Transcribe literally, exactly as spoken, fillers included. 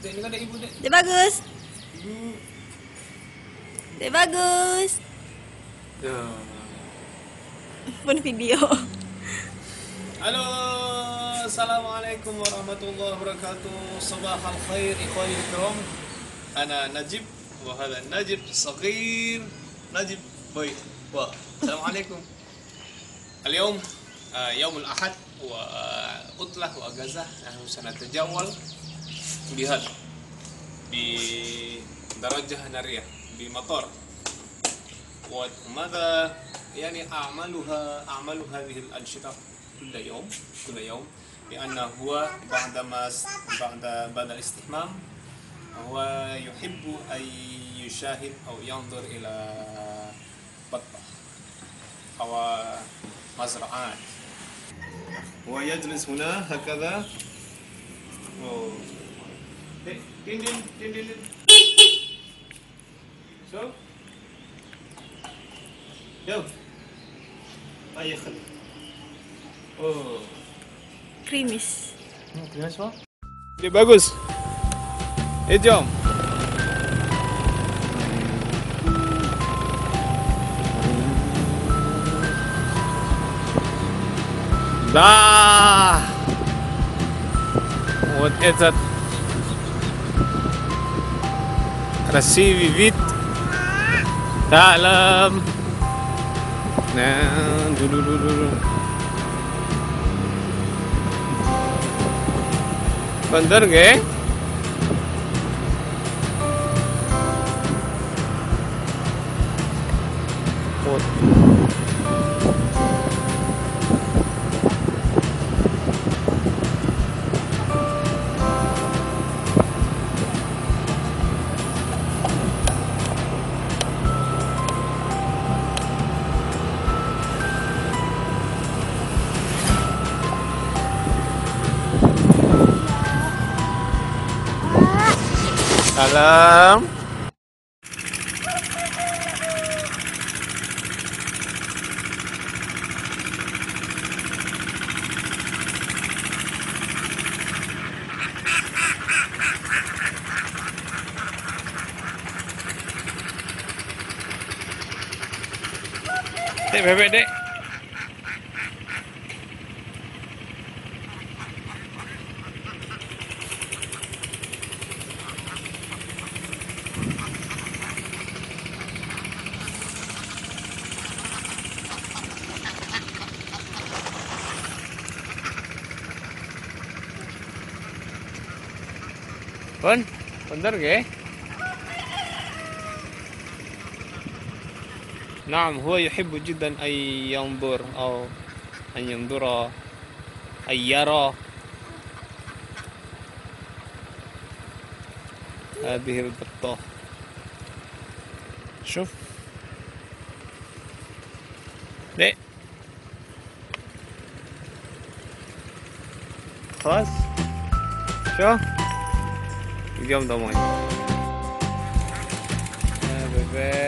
Dek, ini kan ada ibu, Dek. Dek bagus. Ibu. Dek bagus. Ya. Pun video. Halo, assalamualaikum warahmatullahi wabarakatuh. Sabah al-khair ikhwani الكرام. أنا نجيب وهذا نجيب صغير نجيب boy. السلام عليكم. اليوم يوم الأحد وعطلة وأجازة. نحن سنتجول بهذا بدرجة نارية بمطار. وماذا يعني أعملها أعمل هذه الأنشطة كل يوم كل يوم لأنه هو بعدما بعد بعد الاستحمام هو يحب أن يشاهد أو ينظر إلى بطة أو مزرعات ويجلس هنا هكذا. دين دين دين دين شوف يلا أي خلي oh Krimis. Hmm, krimis Pak? Dia bagus. Eh jom. Dah. What is that? Красивый вид. Dalam. Nah, dulu dulu dulu. Bener gak? Salam. Dek, bebek, Dek. Pun, bener gak? نعم هو يحب جدا أن ينظر أو أن ينظر أن يرى هذه البطة. شوف دي خلاص شوف اليوم ضماني يا بيبي.